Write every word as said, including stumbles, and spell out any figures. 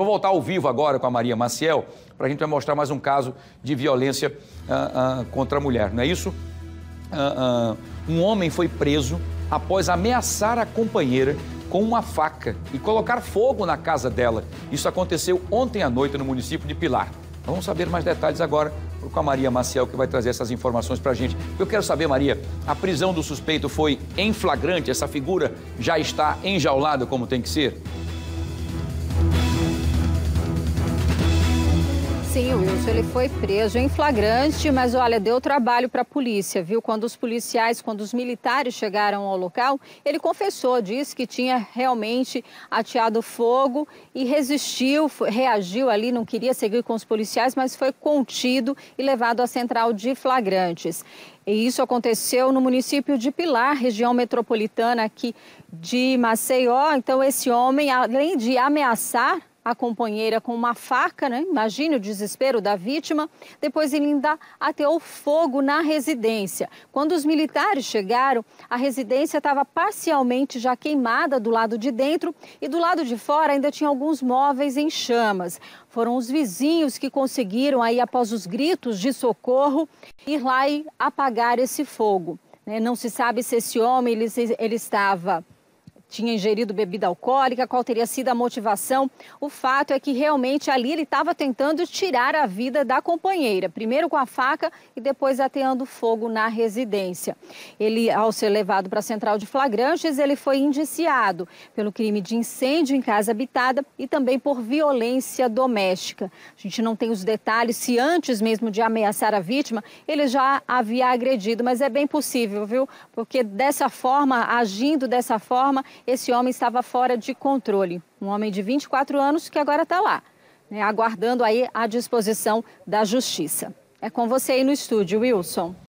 Vou voltar ao vivo agora com a Maria Maciel, para a gente vai mostrar mais um caso de violência uh, uh, contra a mulher, não é isso? Uh, uh, um homem foi preso após ameaçar a companheira com uma faca e colocar fogo na casa dela. Isso aconteceu ontem à noite no município de Pilar. Vamos saber mais detalhes agora com a Maria Maciel, que vai trazer essas informações para a gente. Eu quero saber, Maria, a prisão do suspeito foi em flagrante? Essa figura já está enjaulada como tem que ser? Sim, Wilson, ele foi preso em flagrante, mas olha, deu trabalho para a polícia, viu? Quando os policiais, quando os militares chegaram ao local, ele confessou, disse que tinha realmente ateado fogo e resistiu, reagiu ali, não queria seguir com os policiais, mas foi contido e levado à central de flagrantes. E isso aconteceu no município de Pilar, região metropolitana aqui de Maceió. Então, esse homem, além de ameaçar a companheira com uma faca, né? Imagine o desespero da vítima. Depois ele ainda ateou fogo na residência. Quando os militares chegaram, a residência estava parcialmente já queimada do lado de dentro e do lado de fora ainda tinha alguns móveis em chamas. Foram os vizinhos que conseguiram, aí após os gritos de socorro, ir lá e apagar esse fogo. Não se sabe se esse homem ele, ele estava... tinha ingerido bebida alcoólica, qual teria sido a motivação. O fato é que realmente ali ele estava tentando tirar a vida da companheira, primeiro com a faca e depois ateando fogo na residência. Ele, ao ser levado para a central de flagrantes, ele foi indiciado pelo crime de incêndio em casa habitada e também por violência doméstica. A gente não tem os detalhes se antes mesmo de ameaçar a vítima, ele já havia agredido, mas é bem possível, viu? Porque dessa forma, agindo dessa forma, esse homem estava fora de controle. Um homem de vinte e quatro anos que agora está lá, né, aguardando aí a disposição da justiça. É com você aí no estúdio, Wilson.